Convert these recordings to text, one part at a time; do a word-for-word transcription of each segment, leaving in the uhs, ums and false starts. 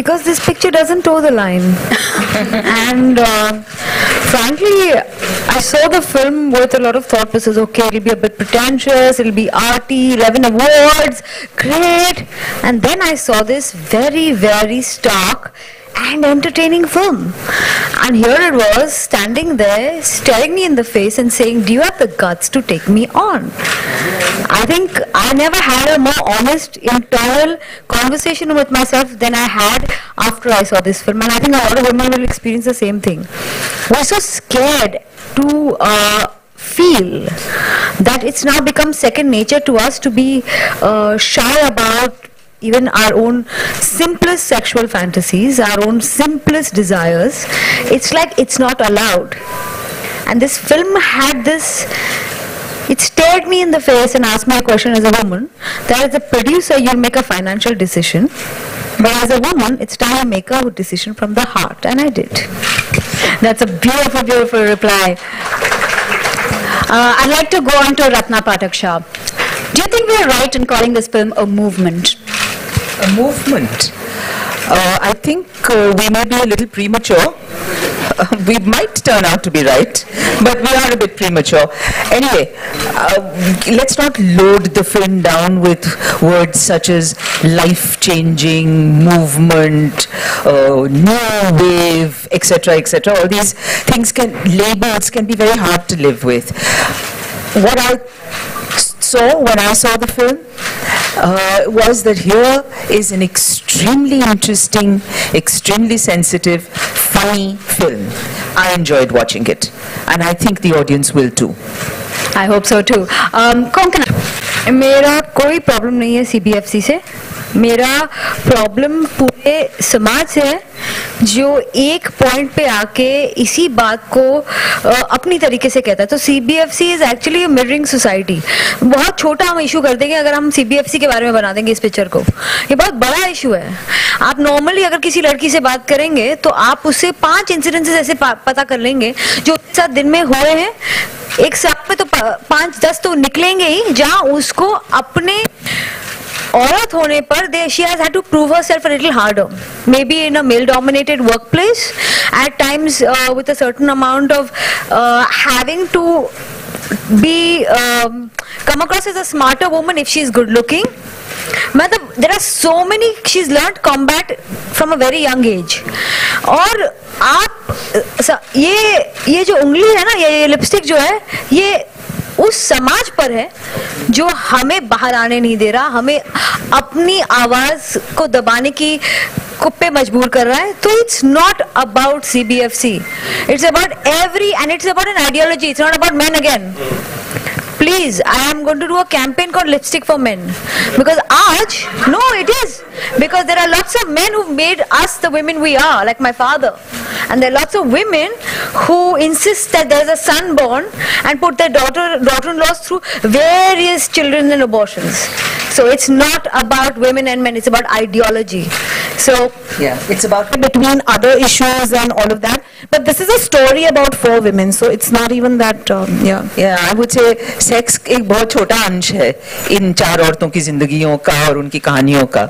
Because this picture doesn't toe the line. And uh, frankly, I saw the film with a lot of thought process. Okay, it'll be a bit pretentious, it'll be arty, eleven awards, great. And then I saw this very, very stark and entertaining film. And here it was, standing there, staring me in the face and saying, do you have the guts to take me on? I think I never had a more honest internal conversation with myself than I had after I saw this film. And I think a lot of women will experience the same thing. We're so scared to uh, feel that it's now become second nature to us to be uh, shy about even our own simplest sexual fantasies, our own simplest desires. It's like it's not allowed. And this film had this, it stared me in the face and asked me a question as a woman, that as a producer you'll make a financial decision, but as a woman it's time to make a decision from the heart, and I did. That's a beautiful, beautiful reply. Uh, I'd like to go on to Ratna Pathak Shah. Do you think we're right in calling this film a movement? A movement? Uh, I think uh, we may be a little premature. Uh, we might turn out to be right, but we are a bit premature. Anyway, uh, let's not load the film down with words such as life-changing, movement, uh, new wave, et cetera, et cetera. All these things can, labels can be very hard to live with. What I saw when I saw the film uh, was that here is an extremely interesting, extremely sensitive, funny film. I enjoyed watching it, and I think the audience will too. I hope so too. Um, Konkana. मेरा कोई problem नहीं है CBFC से. मेरा problem पूरे समाज से है जो एक पॉइंट पे आके इसी बात को अपनी तरीके से कहता है. तो CBFC is actually mirroring society. बहुत छोटा हम इशू कर देंगे अगर हम सीबीएफसी के बारे में बना देंगे इस पिक्चर को. ये बहुत बड़ा इशू है. आप नॉर्मली अगर किसी लड़की से बात करेंगे तो आप उससे पांच इंसिडेंसेस ऐसे पता कर लेंगे जो उसके साथ दिन में हुए हैं. एक साथ में तो पांच दस तो निकलेंगे ही जहां उसको अपने औरत होने पर दे she has had to prove herself a little harder, maybe in a male dominated workplace, at times uh, with a certain amount of uh, having to be um, come across as a smarter woman if she is good looking. मतलब there are so many, she's learned combat from a very young age. और आप ये ये जो उंगली है ना, ये लिपस्टिक जो है, ये उस समाज पर है जो हमें बाहर आने नहीं दे रहा, हमें अपनी आवाज को दबाने की कुप्पे मजबूर कर रहा है. तो it's not about CBFC, it's about every, and it's about an ideology. It's not about men again. Please, I am going to do a campaign called Lipstick for Men. Because aaj, no, it is. Because there are lots of men who've made us the women we are, like my father. And there are lots of women who insist that there's a son born and put their daughter, daughter-in-laws through various children and abortions. So it's not about women and men, it's about ideology. So yeah, it's about between other issues and all of that. But this is a story about four women, so it's not even that. Um, yeah, yeah. I would say sex एक बहुत छोटा अंश है इन चार औरतों की जिंदगियों का और उनकी कहानियों का.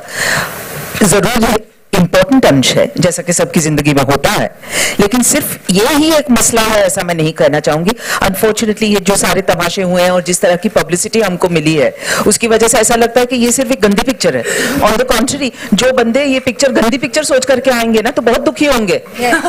जरूर इम्पोर्टेंट अंश है जैसा कि सबकी जिंदगी में होता है, लेकिन सिर्फ ये ही एक मसला है ऐसा मैं नहीं कहना चाहूंगी. अनफॉर्चुनेटली ये जो सारे तमाशे हुए हैं और जिस तरह की पब्लिसिटी हमको मिली है उसकी वजह से ऐसा लगता है कि ये सिर्फ एक गंदी पिक्चर है. ऑन द कॉन्ट्री, जो बंदे ये पिक्चर गंदी पिक्चर सोच करके आएंगे ना तो बहुत दुखी होंगे.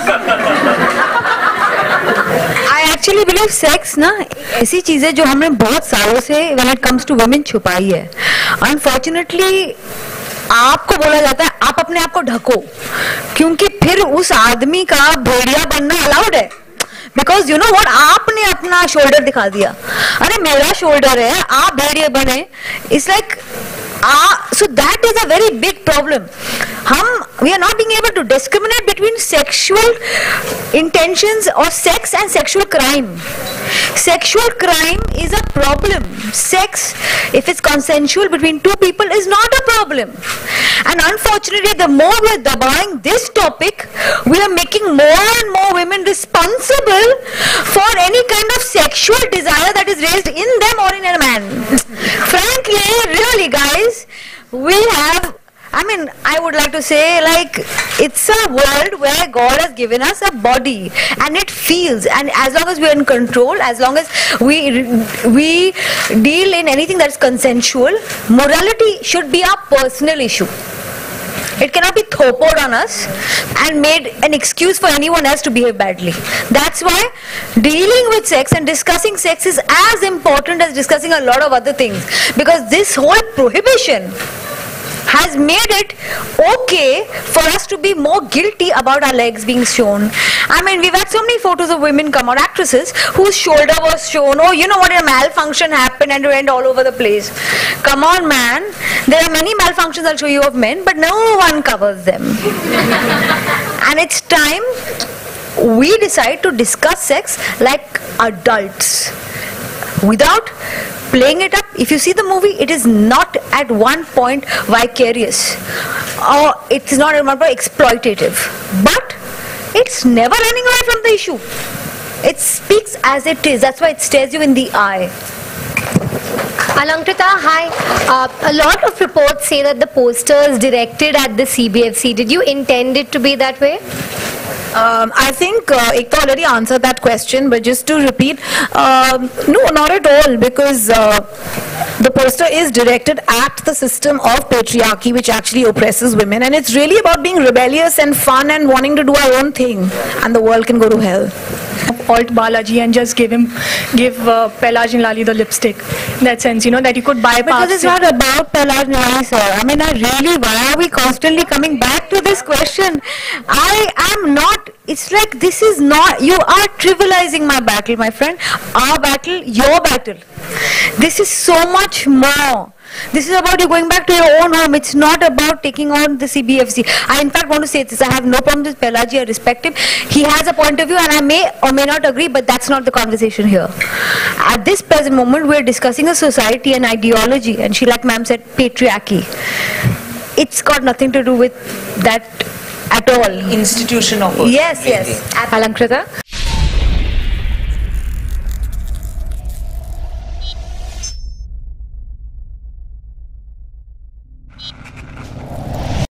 I actually believe sex ना ऐसी चीज है जो हमने बहुत सालों से when it comes to women छुपाई है. Unfortunately आपको बोला जाता है आप अपने आप को ढको, क्योंकि फिर उस आदमी का भेड़िया बनना अलाउड है. बिकॉज यू नो व्हाट, आपने अपना शोल्डर दिखा दिया, अरे मेरा शोल्डर है, आप भेड़िए बने. It's like so that is a very big problem. हम we are not being able to discriminate between sexual intentions or sex and sexual crime. Sexual crime is a problem. Sex, if it's consensual between two people, is not a problem. And unfortunately, the more we are dabaing this topic, we are making more and more women responsible for any kind of sexual desire that is raised in them or in a man. Frankly, really guys, we have, I mean, I would like to say, like, it's a world where God has given us a body and it feels, and as long as we're in control, as long as we we deal in anything that's consensual, morality should be our personal issue. It cannot be thopoed on us and made an excuse for anyone else to behave badly. That's why dealing with sex and discussing sex is as important as discussing a lot of other things, because this whole prohibition has made it okay for us to be more guilty about our legs being shown. I mean, we've had so many photos of women come out, actresses, whose shoulder was shown. Oh, you know what, a malfunction happened and it went all over the place. Come on, man. There are many malfunctions I'll show you of men, but no one covers them. And it's time we decide to discuss sex like adults, without playing it up. If you see the movie, it is not at one point vicarious, or it's not at one point exploitative, but it's never running away from the issue. It speaks as it is. That's why it stares you in the eye. Alankrita, hi. Uh, a lot of reports say that the poster is directed at the C B F C. Did you intend it to be that way? Um, I think uh, Ekta already answered that question, but just to repeat, um, no, not at all, because uh, the poster is directed at the system of patriarchy, which actually oppresses women, and it's really about being rebellious and fun and wanting to do our own thing, and the world can go to hell. Alt Balaji and just give him, give uh, Pelaj and Lali the lipstick. In that sense, you know, that you could bypass. Because it's not about Pelaj and Lali, sir. I mean, I really, why are we constantly coming back to this question? I am not, it's like this is not, you are trivializing my battle, my friend. Our battle, your battle. This is so much more. This is about you going back to your own home. It's not about taking on the C B F C. I in fact want to say this. I have no problem with Pelaji. I respect him. He has a point of view and I may or may not agree, but that's not the conversation here. At this present moment, we're discussing a society and ideology, and she, like ma'am said, patriarchy. It's got nothing to do with that at all. Institution of Yes, yes. Alankrita,